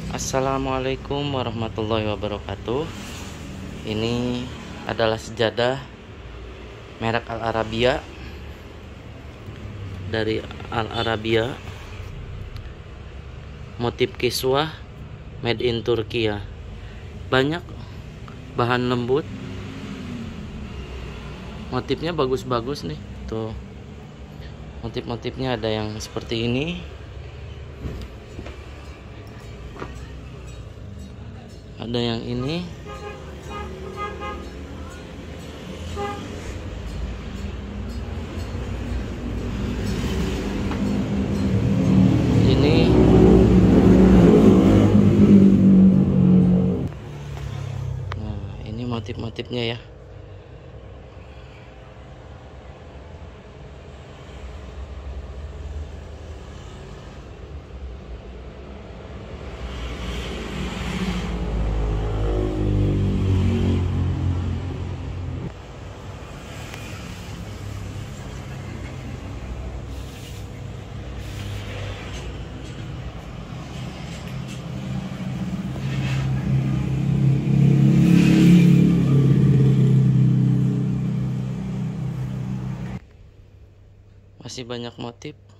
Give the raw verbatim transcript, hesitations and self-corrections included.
Assalamualaikum warahmatullahi wabarakatuh. Ini adalah sejadah merek Al Arabia, dari Al Arabia, motif kiswah made in Turkiya. Banyak bahan lembut, motifnya bagus-bagus nih. Tuh, motif-motifnya ada yang seperti ini, ada yang ini, ini, nah ini motif-motifnya ya. Masih banyak motif.